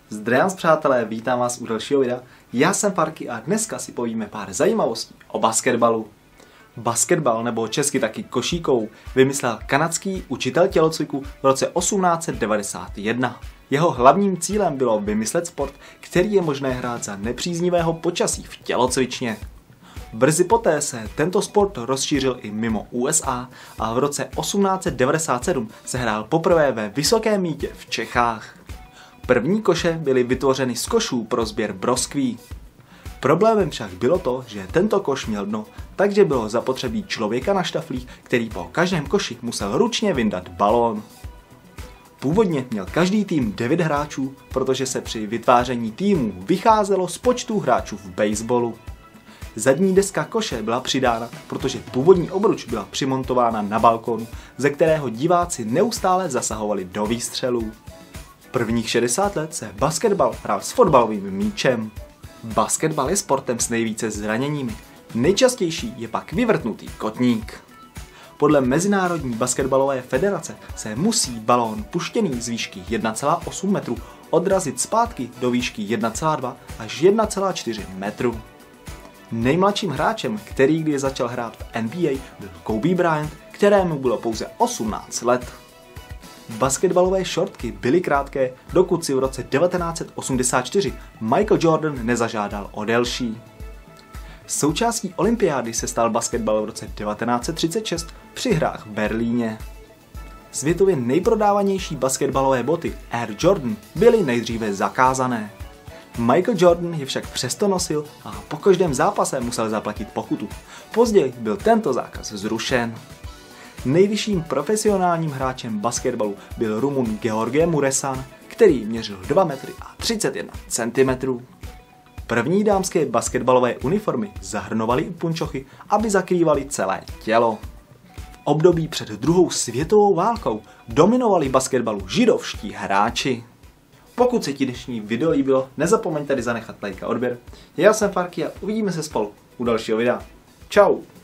Zdravím přátelé, vítám vás u dalšího videa. Já jsem Farky a dneska si povíme pár zajímavostí o basketbalu. Basketbal, nebo česky taky košíkou, vymyslel kanadský učitel tělocviku v roce 1891. Jeho hlavním cílem bylo vymyslet sport, který je možné hrát za nepříznivého počasí v tělocvičně. Brzy poté se tento sport rozšířil i mimo USA a v roce 1897 se hrál poprvé ve Vysokém Mýtě v Čechách. První koše byly vytvořeny z košů pro sběr broskví. Problémem však bylo to, že tento koš měl dno, takže bylo zapotřebí člověka na štaflích, který po každém koši musel ručně vyndat balón. Původně měl každý tým 9 hráčů, protože se při vytváření týmu vycházelo z počtu hráčů v baseballu. Zadní deska koše byla přidána, protože původní obruč byla přimontována na balkonu, ze kterého diváci neustále zasahovali do výstřelů. Prvních 60 let se basketbal hrál s fotbalovým míčem. Basketbal je sportem s nejvíce zraněními. Nejčastější je pak vyvrtnutý kotník. Podle Mezinárodní basketbalové federace se musí balón puštěný z výšky 1,8 metru odrazit zpátky do výšky 1,2 až 1,4 metru. Nejmladším hráčem, který kdy začal hrát v NBA, byl Kobe Bryant, kterému bylo pouze 18 let. Basketbalové šortky byly krátké, dokud si v roce 1984 Michael Jordan nezažádal o delší. Součástí olympiády se stal basketbal v roce 1936 při hrách v Berlíně. Světově nejprodávanější basketbalové boty Air Jordan byly nejdříve zakázané. Michael Jordan je však přesto nosil a po každém zápase musel zaplatit pokutu. Později byl tento zákaz zrušen. Nejvyšším profesionálním hráčem basketbalu byl Rumun George Muresan, který měřil 2 metry a 31 cm. První dámské basketbalové uniformy zahrnovaly i punčochy, aby zakrývaly celé tělo. V období před druhou světovou válkou dominovali basketbalu židovští hráči. Pokud se ti dnešní video líbilo, nezapomeň tady zanechat like a odběr. Já jsem Farky a uvidíme se spolu u dalšího videa. Čau!